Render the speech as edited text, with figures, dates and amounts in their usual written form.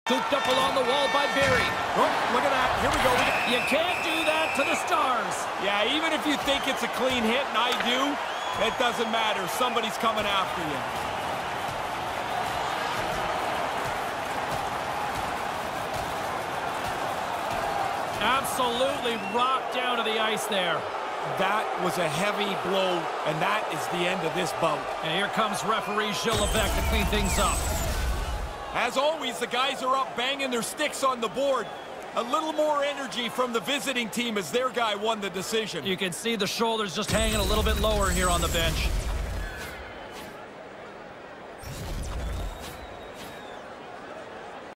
Scooped up along the wall by Barrie. Oh, look at that. Here we go. You can't do that to the Stars. Yeah, even if you think it's a clean hit, and I do, it doesn't matter. Somebody's coming after you. Absolutely rocked down to the ice there. That was a heavy blow, and that is the end of this bout. And here comes referee Gilles Levesque to clean things up. As always, the guys are up banging their sticks on the board. A little more energy from the visiting team as their guy won the decision. You can see the shoulders just hanging a little bit lower here on the bench.